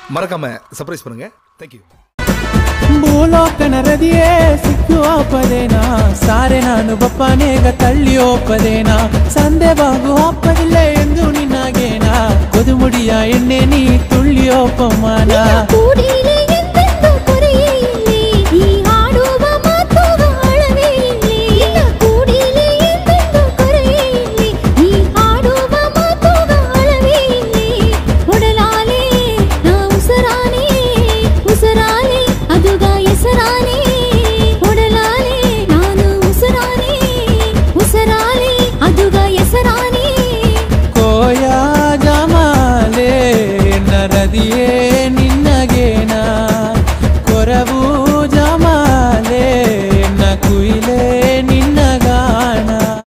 மறக்காம சர்ப்ரைஸ் பண்ணுங்க. தேங்க்யூ. ಭೂಲೋಕನ ರದಿಯೇ ಸಿಕ್ಕುವ ಪದೇನಾ ಸಾರೆ ನಾನು ಬಪ್ಪನೇಗ ತಳ್ಳಿಯೋಪದೇನಾ ಸಂದೆ ಬಾಗು ಹಾಪದಿಲ್ಲ ಎಂದು ನಿನ್ನಾಗೇನಾ ಕೊದುಮುಡಿಯ ಎಣ್ಣೆ ನೀ ತುಳ್ಳಿಯೋಪಮಾನ